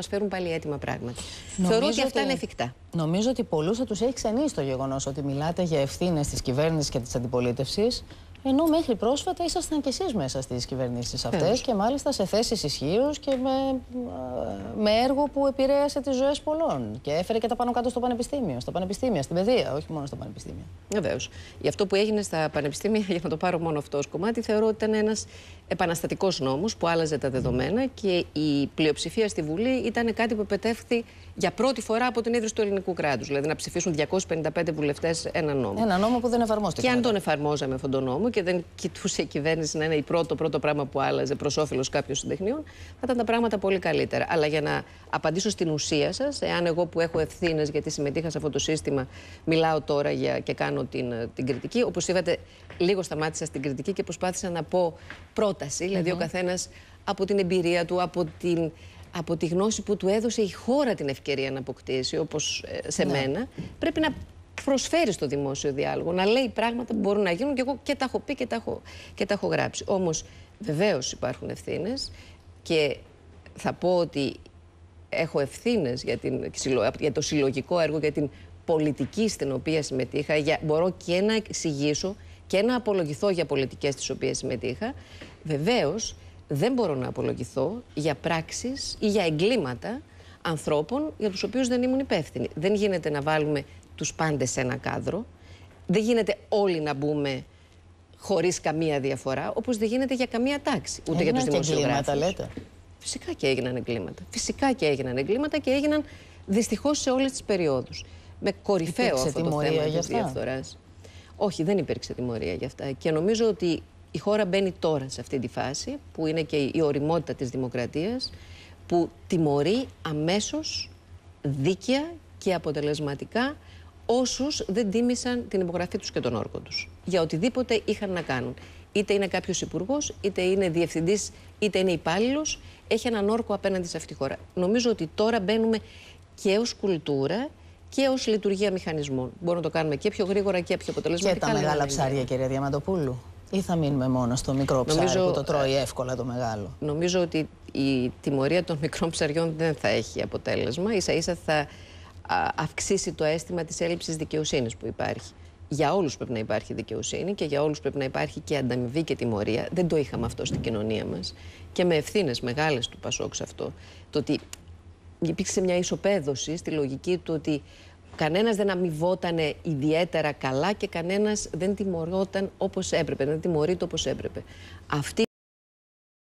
μας φέρουν πάλι έτοιμα πράγματα. Θεωρώ ότι αυτά είναι εφικτά. Νομίζω ότι πολλούς θα τους έχει ξενήσει το γεγονός ότι μιλάτε για ευθύνες της κυβέρνησης και της αντιπολίτευσης. Ενώ μέχρι πρόσφατα ήσασταν κι εσείς μέσα στις κυβερνήσεις αυτές και μάλιστα σε θέσεις ισχύους και με έργο που επηρέασε τις ζωές πολλών και έφερε και τα πάνω κάτω στο πανεπιστήμιο, στα πανεπιστήμια, στην παιδεία, όχι μόνο στα πανεπιστήμια. Βεβαίως. Γι' αυτό που έγινε στα πανεπιστήμια, για να το πάρω μόνο αυτό ως κομμάτι, θεωρώ ότι ήταν ένας επαναστατικός νόμος που άλλαζε τα δεδομένα και η πλειοψηφία στη Βουλή ήταν κάτι που επετεύχθη για πρώτη φορά από την ίδρυση του ελληνικού κράτους. Δηλαδή να ψηφίσουν 255 βουλευτές ένα νόμο. Ένα νόμο που δεν εφαρμόστηκε. Και αν τον εφαρμόζαμε αυτόν τον νόμο και δεν κοιτούσε η κυβέρνηση να είναι πρώτο πράγμα που άλλαζε προς όφελος κάποιων συντεχνιών, θα ήταν τα πράγματα πολύ καλύτερα. Αλλά για να απαντήσω στην ουσία σας, εάν εγώ που έχω ευθύνες γιατί συμμετείχα σε αυτό το σύστημα, μιλάω τώρα και κάνω την κριτική, όπως είπατε, λίγο σταμάτησα στην κριτική και προσπάθησα να πω πρόταση. Δηλαδή, ο καθένας από την εμπειρία του, από τη γνώση που του έδωσε η χώρα την ευκαιρία να αποκτήσει, όπως σε μένα, πρέπει να προσφέρει στο δημόσιο διάλογο, να λέει πράγματα που μπορούν να γίνουν και εγώ και τα έχω πει και τα έχω γράψει. Όμως, βεβαίως υπάρχουν ευθύνες και θα πω ότι έχω ευθύνες για το συλλογικό έργο, για την πολιτική στην οποία συμμετείχα. Μπορώ και να εξηγήσω και να απολογηθώ για πολιτικές στις οποίες συμμετείχα. Βεβαίως, δεν μπορώ να απολογηθώ για πράξεις ή για εγκλήματα ανθρώπων για τους οποίους δεν ήμουν υπεύθυνη. Δεν γίνεται να βάλουμε τους πάντες σε ένα κάδρο. Δεν γίνεται όλοι να μπούμε χωρίς καμία διαφορά, όπως δεν γίνεται για καμία τάξη. Ούτε για τους δημοσιογράφους. Λέτε. Φυσικά και έγιναν εγκλήματα. Φυσικά και έγιναν εγκλήματα και έγιναν δυστυχώς σε όλες τις περιόδους. Με κορυφαίο αυτό το θέμα της διαφθοράς. Όχι, δεν υπήρξε τιμωρία για αυτά. Και νομίζω ότι η χώρα μπαίνει τώρα σε αυτή τη φάση, που είναι και η ωριμότητα της δημοκρατίας, που τιμωρεί αμέσως, δίκαια και αποτελεσματικά όσους δεν τίμησαν την υπογραφή τους και τον όρκο τους. Για οτιδήποτε είχαν να κάνουν. Είτε είναι κάποιος υπουργός, είτε είναι διευθυντής, είτε είναι υπάλληλος, έχει έναν όρκο απέναντι σε αυτή τη χώρα. Νομίζω ότι τώρα μπαίνουμε και ως κουλτούρα και ως λειτουργία μηχανισμών. Μπορούμε να το κάνουμε και πιο γρήγορα και πιο αποτελεσματικά. Και τα μεγάλα ψάρια, κυρία Διαμαντοπούλου. Ή θα μείνουμε μόνο στο μικρό ψάρι που το τρώει εύκολα το μεγάλο? Νομίζω ότι η τιμωρία των μικρών ψαριών δεν θα έχει αποτέλεσμα. Ίσα-ίσα θα αυξήσει το αίσθημα της έλλειψης δικαιοσύνης που υπάρχει. Για όλους πρέπει να υπάρχει δικαιοσύνη και για όλους πρέπει να υπάρχει και ανταμοιβή και τιμωρία. Δεν το είχαμε αυτό στην κοινωνία μας. Και με ευθύνες μεγάλες του Πασόκ σε αυτό. Το ότι υπήρξε μια ισοπαίδωση στη λογική του ότι κανένας δεν αμοιβόταν ιδιαίτερα καλά και κανένας δεν τιμωρόταν όπως έπρεπε, δεν τιμωρείται όπως έπρεπε. Αυτή